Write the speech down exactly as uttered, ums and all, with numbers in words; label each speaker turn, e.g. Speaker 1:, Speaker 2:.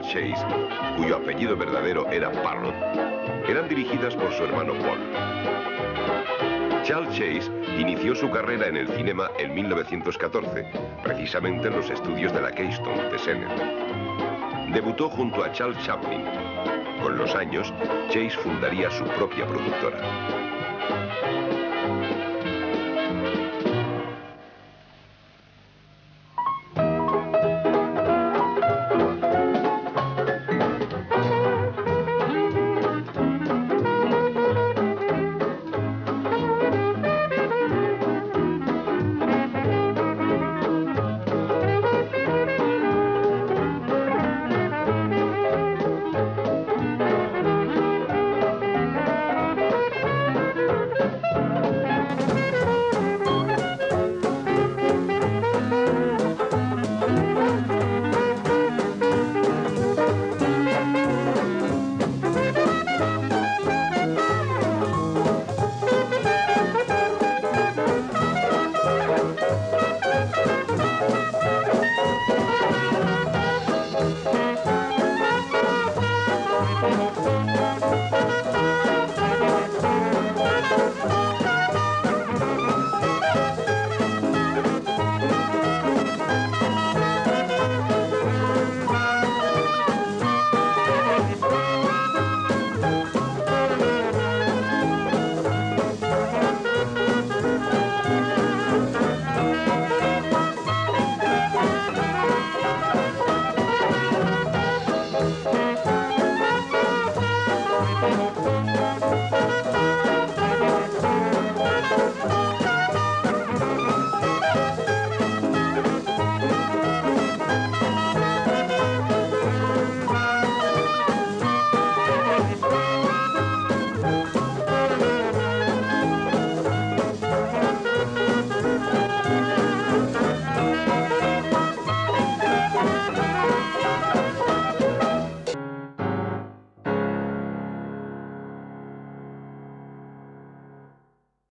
Speaker 1: Chase, cuyo apellido verdadero era Parrott, eran dirigidas por su hermano Paul. Charles Chase inició su carrera en el cinema en mil novecientos catorce, precisamente en los estudios de la Keystone de Sennett. Debutó junto a Charles Chaplin. Con los años, Chase fundaría su propia productora.